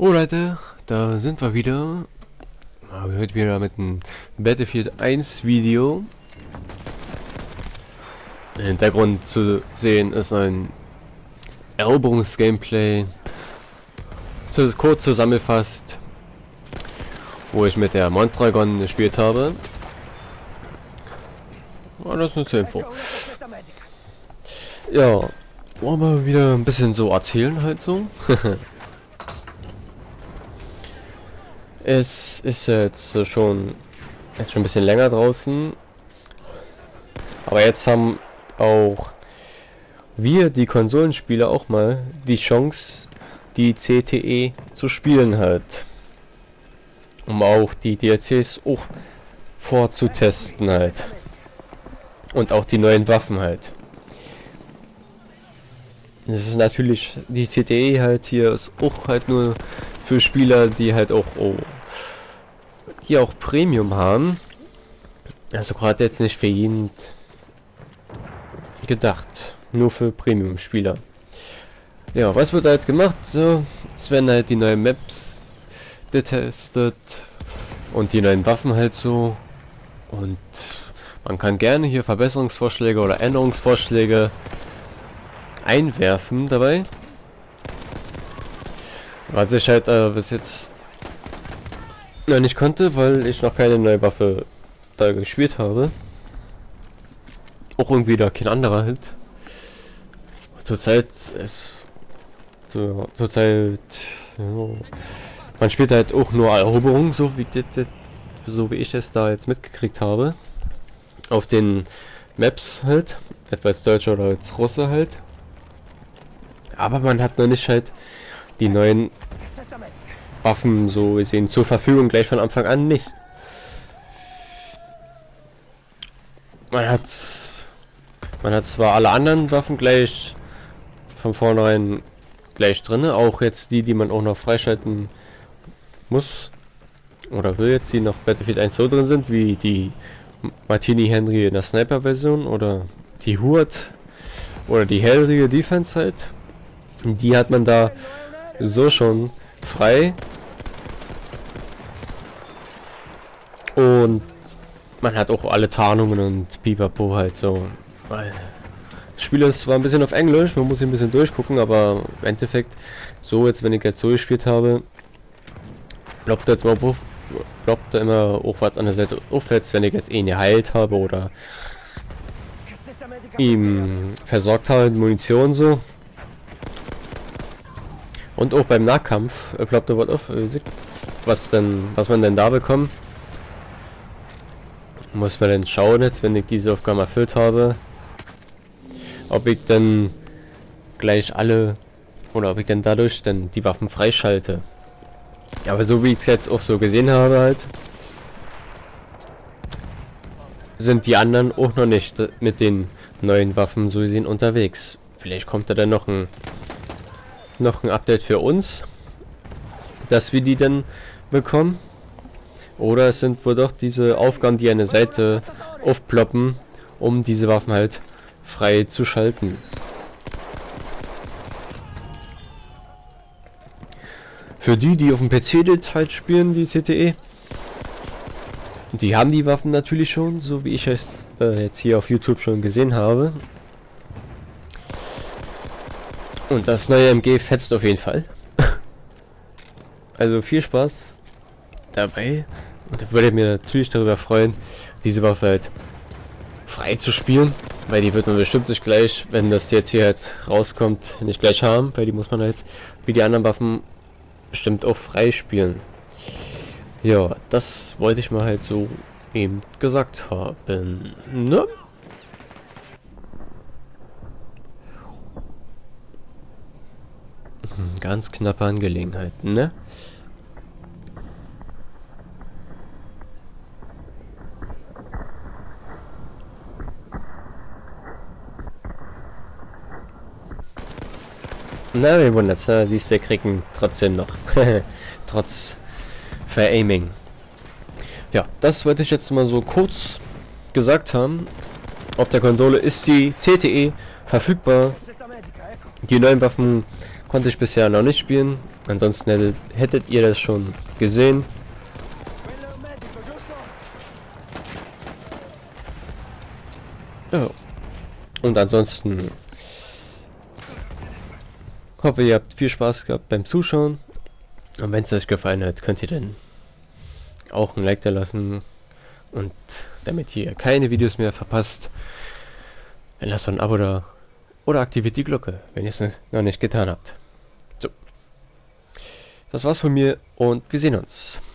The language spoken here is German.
Oh Leute, da sind wir wieder. Heute wieder mit einem Battlefield 1 Video. Im Hintergrund zu sehen ist ein Eroberungs-Gameplay. Kurz zusammengefasst, wo ich mit der Mondragon gespielt habe. Oh, das ist nur zur Info. Ja, wollen wir wieder ein bisschen so erzählen halt so. Es ist jetzt schon ein bisschen länger draußen, aber jetzt haben auch wir, die Konsolenspieler, auch mal die Chance, die CTE zu spielen halt, um auch die DLCs auch vorzutesten halt und auch die neuen Waffen halt. Das ist natürlich, die CTE halt hier ist auch halt nur für Spieler, die halt auch die auch Premium haben. Also gerade jetzt nicht für jeden gedacht, nur für Premium Spieler. Ja, was wird halt gemacht? So, es werden halt die neuen Maps getestet und die neuen Waffen halt so, und man kann gerne hier Verbesserungsvorschläge oder Änderungsvorschläge einwerfen dabei. Was ich halt bis jetzt noch nicht konnte, weil ich noch keine neue Waffe da gespielt habe. Auch irgendwie da kein anderer halt. Zurzeit ist zurzeit ja, man spielt halt auch nur Eroberung, so wie ich es da jetzt mitgekriegt habe. Auf den Maps halt, etwa als Deutscher oder als Russe halt. Aber man hat noch nicht halt die neuen Waffen so gesehen zur Verfügung gleich von Anfang an nicht. Man hat zwar alle anderen Waffen gleich von vornherein gleich drin, auch jetzt die man auch noch freischalten muss oder will, jetzt die noch Battlefield 1 so drin sind, wie die Martini Henry in der Sniper Version oder die Hurt oder die hellrige Defense halt. Die hat man da so schon frei. Und man hat auch alle Tarnungen und Pipapo halt so. Das Spiel ist zwar ein bisschen auf Englisch, man muss ein bisschen durchgucken, aber im Endeffekt, so jetzt, wenn ich jetzt so gespielt habe, ploppt jetzt mal ploppt da immer auch was an der Seite auffällt, wenn ich jetzt ihn geheilt habe oder ihm versorgt habe mit Munition so. Und auch beim Nahkampf ploppt da was auf, was man denn da bekommt. Muss man dann schauen jetzt, wenn ich diese Aufgabe erfüllt habe, ob ich dann gleich alle oder ob ich dann dadurch dann die Waffen freischalte. Aber so wie ich es jetzt auch so gesehen habe halt, sind die anderen auch noch nicht mit den neuen Waffen so gesehen unterwegs. Vielleicht kommt da dann noch ein Update für uns, dass wir die dann bekommen. Oder es sind wohl doch diese Aufgaben, die eine Seite aufploppen, um diese Waffen halt frei zu schalten. Für die auf dem PC halt spielen, die CTE, die haben die Waffen natürlich schon, so wie ich es jetzt hier auf YouTube schon gesehen habe. Und das neue MG fetzt auf jeden Fall. Also viel Spaß dabei, und würde mir natürlich darüber freuen, diese Waffe halt frei zu spielen, weil die wird man bestimmt nicht gleich, wenn das jetzt hier halt rauskommt, nicht gleich haben, weil die muss man halt wie die anderen Waffen bestimmt auch frei spielen. Ja, das wollte ich mal halt so eben gesagt haben, ne? Ganz knappe Angelegenheit, ne? Na, wir wundert's, ne? Siehst du, kriegen trotzdem noch. Trotz Ver-Aiming. Ja, das wollte ich jetzt mal so kurz gesagt haben. Auf der Konsole ist die CTE verfügbar. Die neuen Waffen konnte ich bisher noch nicht spielen. Ansonsten hättet ihr das schon gesehen. Ja. Und ansonsten hoffe, ihr habt viel Spaß gehabt beim Zuschauen. Und wenn es euch gefallen hat, könnt ihr dann auch ein Like da lassen. Und damit ihr keine Videos mehr verpasst, dann lasst doch ein Abo da. Oder aktiviert die Glocke, wenn ihr es noch nicht getan habt. So. Das war's von mir und wir sehen uns.